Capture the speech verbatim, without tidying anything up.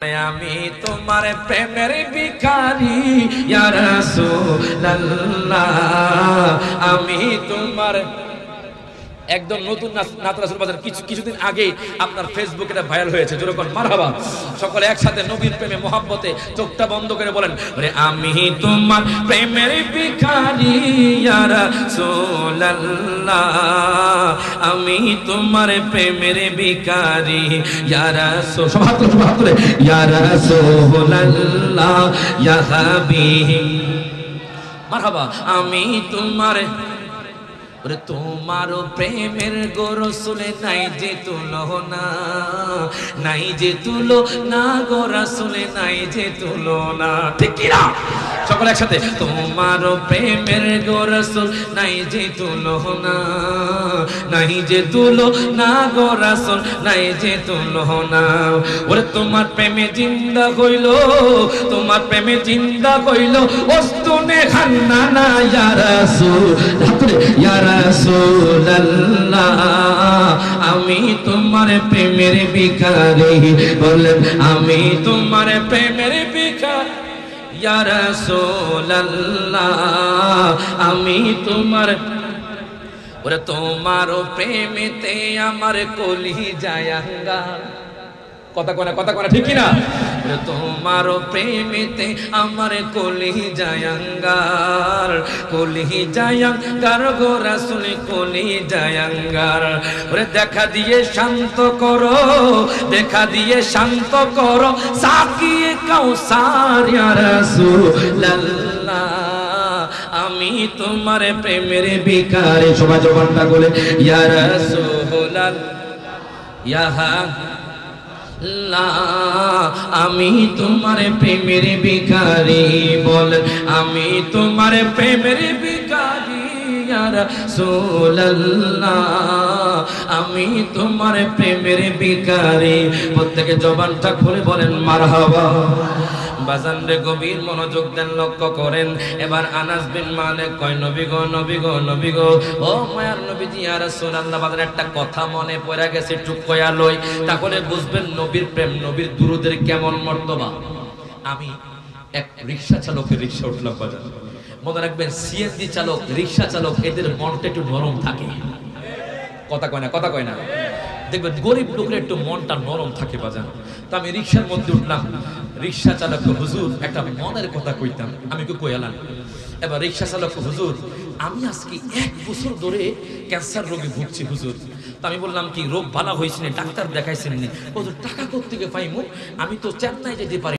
আমি তোমার প্রেমের ভিখারি ইয়া রাসূলুল্লাহ। আমি তোমার একদম নতুন নাত রাসূল বাজার কিছু কিছুদিন আগে আপনার ফেসবুকে এটা ভাইরাল হয়েছে, যেরকম মারহাবা সকলে একসাথে নবীর প্রেমে মোহাব্বতে চোখটা বন্ধ করে বলেন, আরে আমি তোমার প্রেমের ভিখারি ইয়া রাসূলুল্লাহ। আমি তোমার প্রেমের ভিখারি ইয়া রাসূল, সব হাত তুলে, সব হাত তুলে, ইয়া রাসূলুল্লাহ ইয়া হাবিব মারহাবা। আমি তোমার ওরে তোমারও প্রেমের গো রাসূলে নাই যে তুলনা, নাই যে তুলনা গো রাসূলে নাই যে তুলনা, ঠিক কি না? সকলে একসাথে, তোমারও প্রেমের গো রাসূল নাই যে তুলনা, নাই যে তুলনা গো রাসূল নাই যে তুলনা। ওরে তোমার প্রেমে জিন্দা হইল, তোমার প্রেমে জিন্দা হইল ওস্তুনে খান্নানা ইয়া রাসূল, ইয়া রাসূলুল্লাহ। আমি তোমার প্রেমের ভিখারি, বলেন আমি তোমার প্রেমের ভিখারি ইয়া রাসূলুল্লাহ। আমি তোমার, ওরে তোমার প্রেমেতে আমার কলিজায় আঙ্গার, কথা কোনা কথা কোনা ঠিক কি না? তোমার প্রেমেতে আমার কলিজায় আঙ্গার, কলিজায় আঙ্গার গো রাসূল কলিজায় আঙ্গার। ওরে দেখা দিয়ে শান্ত করো, দেখা দিয়ে শান্ত করো সাকিয়ে কাউসার ইয়া রাসূলুল্লাহ। আমি তোমার প্রেমের ভিখারি, সবাই জবানটা বলে ইয়া রাসূলুল্লাহ ইয়া আমি তোমার প্রেমের ভিখারি, বল আমি তোমার প্রেমের ভিখারি ইয়া রাসূলুল্লাহ। আমি তোমার প্রেমের ভিখারি। প্রত্যেকে জবানটা খুলে বলেন মারহাবা। বাজান রে গভীর মনোযোগ দেন, লক্ষ্য করেন। এবার আনাস বিন মালিক কয়, নবী গো নবী গো নবী গো, ও মায়ার নবীজি ইয়া রাসূলুল্লাহ, বাজার একটা কথা মনে পড়ে গেছে, একটু কয়া লই, তাহলে বুঝবেন নবীর প্রেম, নবীর দুরূদের কেমন মর্তবা। আমি এক রিকশা চালকের রিকশা উঠলাম বাজার, মনে রাখবেন সিএনজি চালক, রিকশা চালক এদের মনটা একটু নরম থাকে, কথা কয় না কথা কয় না দেখবেন গরিব লোকের একটু মনটা নরম থাকে বাজান। তো আমি রিকশার মধ্যে উঠলাম, রিকশা চালক, হুজুর একটা মনের কথা কইতাম, আমি কি কইলাম। এবার রিকশা চালক, হুজুর আমি আজকে এক বছর ধরে ক্যান্সার রোগে ভুগছি হুজুর। তো আমি বললাম কি রোগ ভালো হয়েছে, ডাক্তার দেখাইছেন নি? হুজুর টাকা কোত্থেকে পাইমু, আমি তো চেন্নাই যেতে পারি